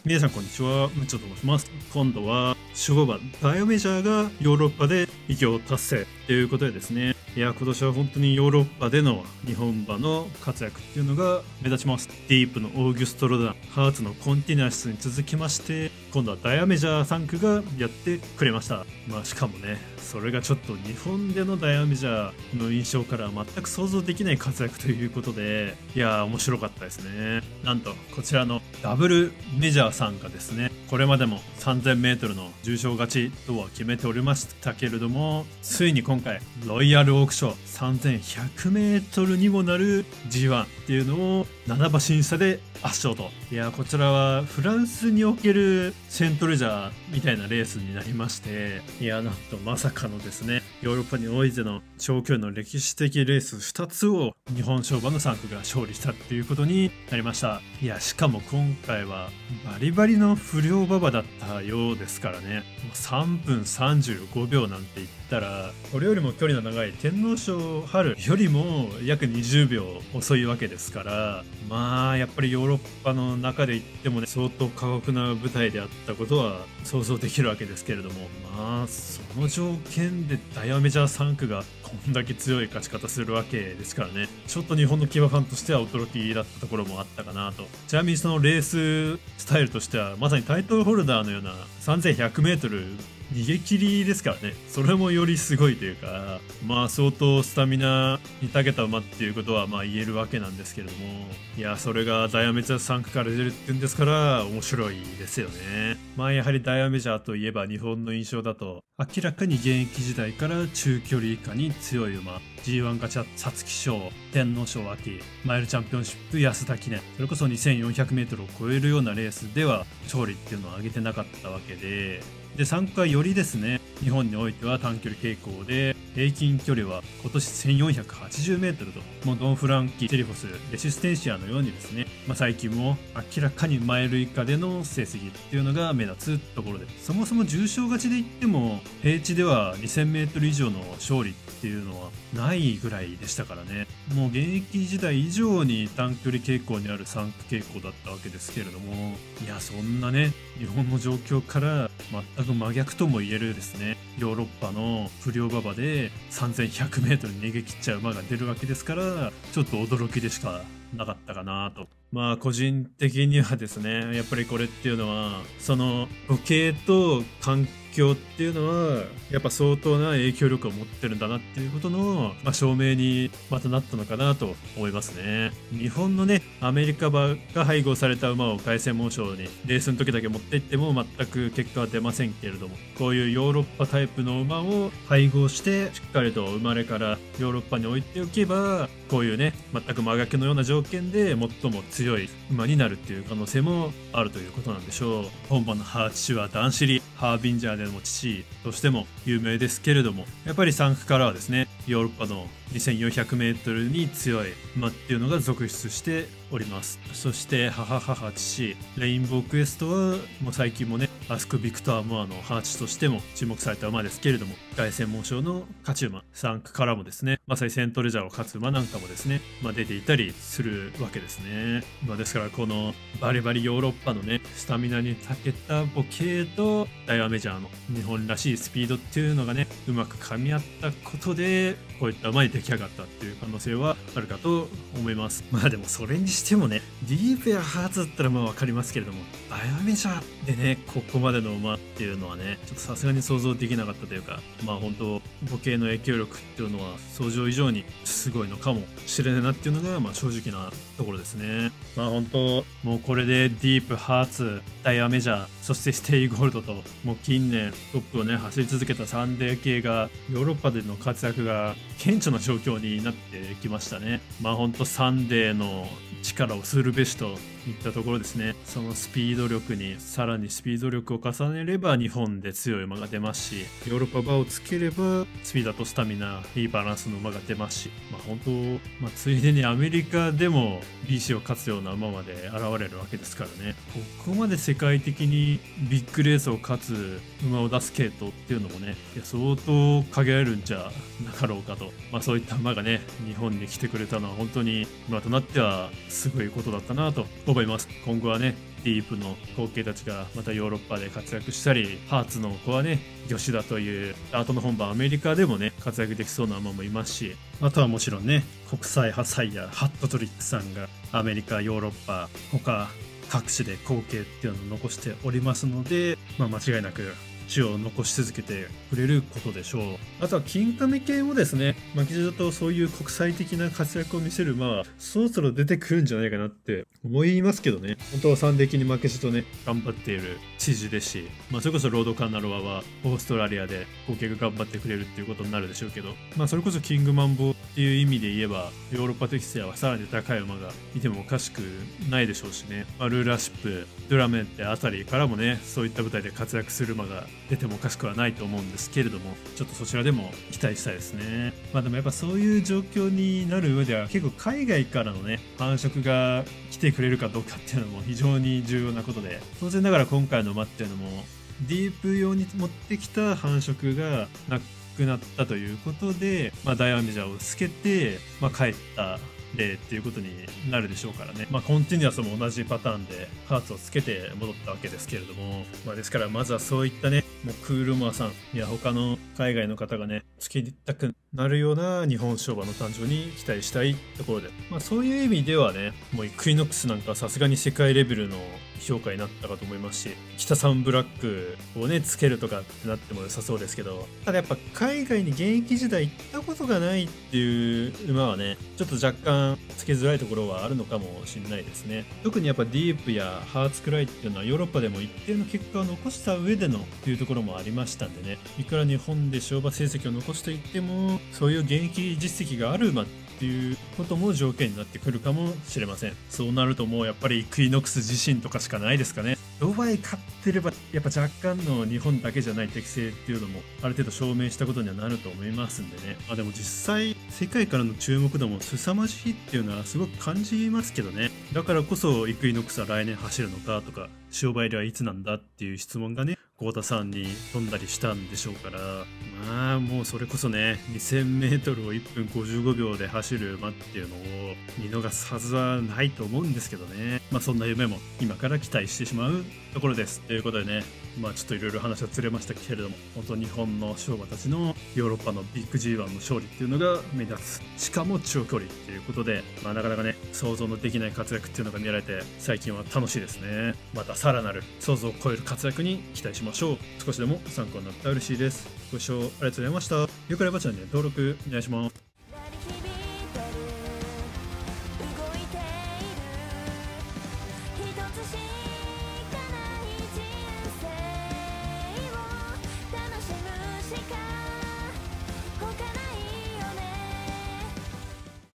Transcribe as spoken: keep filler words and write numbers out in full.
皆さんこんにちは、ムッチョと申します。今度は守護馬ダイオメジャーがヨーロッパで偉業達成ということでですね、いや今年は本当にヨーロッパでの日本馬の活躍っていうのが目立ちます。ディープのオーギュストロダン、ハーツのコンティナスに続きまして、今度はダイオメジャーさん区がやってくれました。まあしかもね、それがちょっと日本でのダイオメジャーの印象から全く想像できない活躍ということで、いやー面白かったですね。なんとこちらのダブルメジャーさんがですね、これまでも さんぜんメートル の重賞勝ちとは決めておりましたけれども、ついに今回ロイヤルオークション さんぜんひゃくメートル にもなる ジーワン っていうのをなな馬審査で圧勝と。いやこちらはフランスにおけるセントレジャーみたいなレースになりまして、いやなんとまさかのですね、ヨーロッパにおいての長距離の歴史的レースふたつを日本賞馬のさん区が勝利したっていうことになりました。いやしかも今回はバリバリの不良馬場だったようですからね。さんぷんさんじゅうごびょうなんて言ったら、これよりも距離の長い天皇賞春よりも約にじゅうびょう遅いわけですから、まあやっぱりヨーロッパの中で言ってもね、相当過酷な舞台であったことは想像できるわけですけれども、まあその条件でダイヤメジャーさん区がこんだけ強い勝ち方するわけですからね、ちょっと日本の騎馬ファンとしては驚きだったところもあったかなと。ちなみにそのレーススタイルとしてはまさにタイトルホルダーのような さんぜんひゃくメートル 逃げ切りですからね。それもよりすごいというか、まあ相当スタミナに長けた馬っていうことはまあ言えるわけなんですけれども、いやそれがダイヤメジャーさん区から出るっていうんですから面白いですよね。まあやはりダイヤメジャーといえば日本の印象だと、明らかに現役時代から中距離以下に強い馬、 ジーワン ガチャ皐月賞、天皇賞秋、マイルチャンピオンシップ安田記念、それこそ にせんよんひゃくメートル を超えるようなレースでは勝利っていうのを上げてなかったわけで、でさん区はよりですね、日本においては短距離傾向で、平均距離は今年 せんよんひゃくはちじゅうメートル と、もうドン・フランキー、テリフォス、レシステンシアのようにですね、まあ、最近も明らかにマイル以下での成績っていうのが目立つところで、そもそも重賞勝ちで言っても平地では にせんメートル 以上の勝利っていうのはないぐらいでしたからね。もう現役時代以上に短距離傾向にあるさん区傾向だったわけですけれども、いやそんなね、日本の状況から全く真逆とも言えるですね、ヨーロッパの不良馬場で さんぜんひゃくメートル 逃げ切っちゃう馬が出るわけですから、ちょっと驚きでしかなかったかなと。まあ個人的にはですね、やっぱりこれっていうのはその母系と環境っていうのはやっぱ相当な影響力を持ってるんだなっていうことの、まあ、証明にまたなったのかなと思いますね。日本のね、アメリカ馬が配合された馬を凱旋門賞にレースの時だけ持っていっても全く結果は出ませんけれども、こういうヨーロッパタイプの馬を配合してしっかりと生まれからヨーロッパに置いておけば、こういうね全く真逆のような条件で最も強い馬になるっていう可能性もあるということなんでしょう。本場の母父は男子リハービンジャーでの父としても有名ですけれども、やっぱりさん区からはですね、ヨーロッパの にせんよんひゃくメートル に強い馬っていうのが続出しております。そして母母父レインボークエストはもう最近もね、アスク・ビクター・モアの母父としても注目された馬ですけれども、凱旋門賞の勝ち馬、さん区からもですね、まさにセントレジャーを勝つ馬なんかもですね、まあ、出ていたりするわけですね。まあ、ですからこのバリバリヨーロッパのねスタミナに長けた母系とダイヤメジャーの日本らしいスピードっていうのがね、うまく噛み合ったことでこういった馬に出来上がったっていう可能性はあるかと思います。まあでもそれにしてもね、ディープやハーツだったらまあ分かりますけれども、ダイヤメジャーでねここまでの馬っていうのはね、ちょっとさすがに想像できなかったというか、まあ本当母系の影響力っていうのは想像以上にすごいのかもしれないなっていうのがまあ正直なところですね。まあ本当もうこれでディープ、ハーツ、ダイヤメジャー、そしてステイゴールドと、もう近年トップをね走り続けたサンデー系がヨーロッパでの活躍が顕著な状況になってきましたね。まあ本当サンデーの力をするべしといったところですね。そのスピード力にさらにスピード力を重ねれば日本で強い馬が出ますし、ヨーロッパ馬をつければスピードとスタミナいいバランスの馬が出ますし、まあ本当、まあ、ついでにアメリカでも ビーシー を勝つような馬まで現れるわけですからね。ここまで世界的にビッグレースを勝つ馬を出す系統っていうのもね、いや相当限られるんじゃなかろうかと。まあそういった馬がね日本に来てくれたのは本当に今となってはすごいことだったなと思います。今後はねディープの後継たちがまたヨーロッパで活躍したり、ハーツの子はね、吉田というアートの本場アメリカでもね、活躍できそうな馬もいますし、あとはもちろんね、国際派サイヤーハットトリックさんがアメリカ、ヨーロッパ、他各地で後継っていうのを残しておりますので、まあ、間違いなく血を残し続けてくれることでしょう。あとは金亀系もですね、巻き舌とそういう国際的な活躍を見せる馬はそろそろ出てくるんじゃないかなって思いますけどね。本当は三歴に負けじとね、頑張っている知事ですし、まあ、それこそロードカンナロワはオーストラリアで後継が頑張ってくれるっていうことになるでしょうけど、まあ、それこそキングマンボウっていう意味で言えばヨーロッパ適性はさらに高い馬がいてもおかしくないでしょうしね、まあ、ルーラーシップ、ドゥラメンってあたりからもね、そういった舞台で活躍する馬が出てもおかしくはないと思うんですけれども、ちょっとそちらでも期待したいですね。まあでもやっぱそういう状況になる上では結構海外からのね繁殖が来てくれるかどうかっていうのも非常に重要なことで、当然ながら今回の馬っていうのもディープ用に持ってきた繁殖がなくなったということで、まあ、ダイアメジャーをつけて、まあ、帰った例っていうことになるでしょうからね。まあコンティニュアスも同じパターンでハーツをつけて戻ったわけですけれども、まあですからまずはそういったね、もうクールマーさんや他の海外の方がねつけたくなるような日本賞馬の誕生に期待したいところで、まあそういう意味ではね、もうイクイノックスなんかさすがに世界レベルの評価になったかと思いますし、北サンブラックをねつけるとかってなっても良さそうですけど、ただやっぱ海外に現役時代行ったことがないっていう馬はね、ちょっと若干つけづらいところはあるのかもしれないですね。特にやっぱディープやハーツくらいっていうのはヨーロッパでも一定の結果を残した上でのっていうところもありましたんでね、いくら日本で賞馬成績を残していってもそういう現役実績がある馬っていうことも条件になってくるかもしれません。そうなるともうやっぱりイクイノックス自身とかしかないですかね。ドバイ勝ってればやっぱ若干の日本だけじゃない適性っていうのもある程度証明したことにはなると思いますんでね。まあでも実際世界からの注目度も凄まじいっていうのはすごく感じますけどね。だからこそイクイノックスは来年走るのかとか、塩梅入りはいつなんだっていう質問がね、豪田さんに飛んだりしたんでしょうから、まあもうそれこそね にせんメートル をいっぷんごじゅうごびょうで走る馬っていうのを見逃すはずはないと思うんですけどね。まあそんな夢も今から期待してしまうところです。ということでね、まあちょっといろいろ話はずれましたけれども、本当日本の勝馬たちのヨーロッパのビッグ ジーワン の勝利っていうのが目立つ、しかも長距離っていうことで、まあなかなかね想像のできない活躍っていうのが見られて最近は楽しいですね。またさらなる想像を超える活躍に期待しましょう。少しでも参考になったら嬉しいです。ご視聴ありがとうございました。よければチャンネル登録お願いします。